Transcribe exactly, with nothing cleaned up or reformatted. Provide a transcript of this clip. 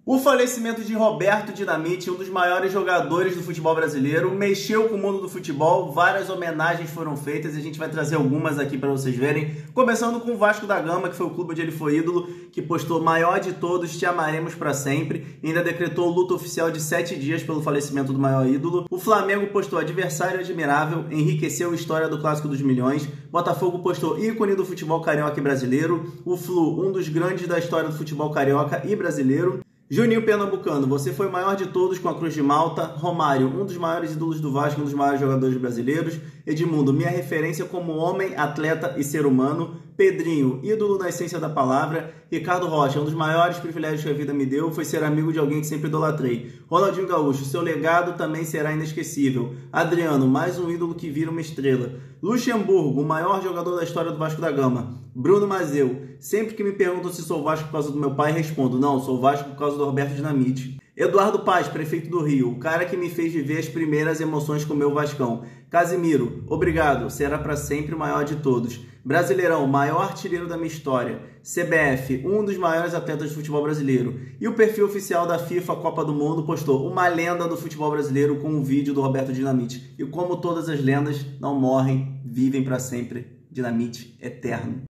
O falecimento de Roberto Dinamite, um dos maiores jogadores do futebol brasileiro, mexeu com o mundo do futebol, várias homenagens foram feitas e a gente vai trazer algumas aqui para vocês verem. Começando com o Vasco da Gama, que foi o clube onde ele foi ídolo, que postou maior de todos, te amaremos para sempre, e ainda decretou luto oficial de sete dias pelo falecimento do maior ídolo. O Flamengo postou adversário admirável, enriqueceu a história do Clássico dos Milhões. Botafogo postou ícone do futebol carioca e brasileiro. O Flu, um dos grandes da história do futebol carioca e brasileiro. Juninho Pernambucano, você foi o maior de todos com a Cruz de Malta. Romário, um dos maiores ídolos do Vasco, um dos maiores jogadores brasileiros. Edmundo, minha referência como homem, atleta e ser humano. Pedrinho, ídolo na essência da palavra. Ricardo Rocha, um dos maiores privilégios que a vida me deu foi ser amigo de alguém que sempre idolatrei. Ronaldinho Gaúcho, seu legado também será inesquecível. Adriano, mais um ídolo que vira uma estrela. Luxemburgo, o maior jogador da história do Vasco da Gama. Bruno Mazeu, sempre que me perguntam se sou Vasco por causa do meu pai, respondo, não, sou Vasco por causa do Roberto Dinamite. Eduardo Paz, prefeito do Rio, o cara que me fez viver as primeiras emoções com o meu Vascão. Casimiro, obrigado, será para sempre o maior de todos. Brasileirão, maior artilheiro da minha história. C B F, um dos maiores atletas do futebol brasileiro. E o perfil oficial da FIFA Copa do Mundo postou uma lenda do futebol brasileiro com um vídeo do Roberto Dinamite. E como todas as lendas, não morrem, vivem para sempre. Dinamite eterno.